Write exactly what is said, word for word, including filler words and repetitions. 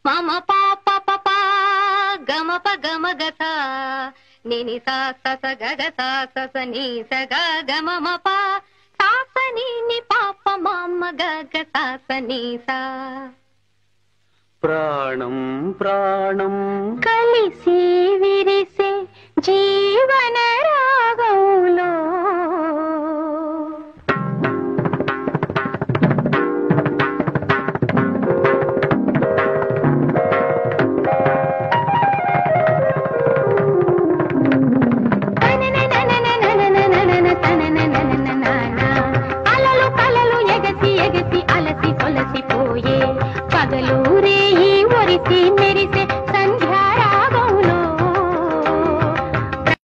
మమ పాప పప గమ ప గమ గత నిని సా స స గ గ సా స స ని స గ గ మ మ ప సా స ని ని పాప మమ గ గ సా స ని సా. ప్రాణం ప్రాణం కలిసి విరిసే జీవన రాగం